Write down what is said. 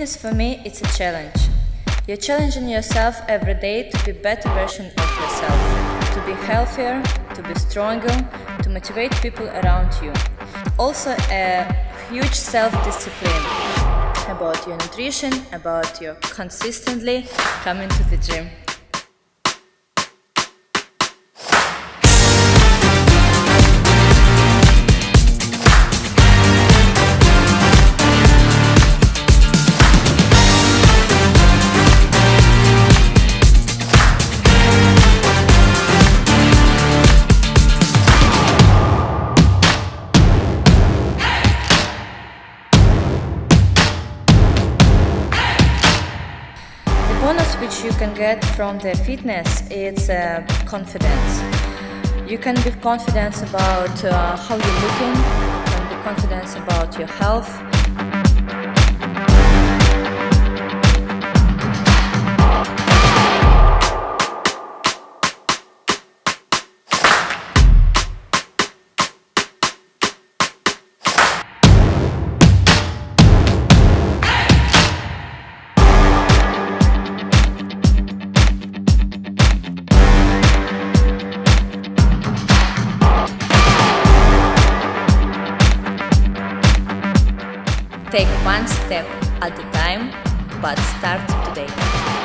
Fitness for me, it's a challenge. You're challenging yourself every day to be a better version of yourself, to be healthier, to be stronger, to motivate people around you. Also a huge self-discipline about your nutrition, about your consistently coming to the gym. The bonus which you can get from the fitness is confidence. You can be confident about how you're looking, you can be confident about your health. Take one step at a time, but start today.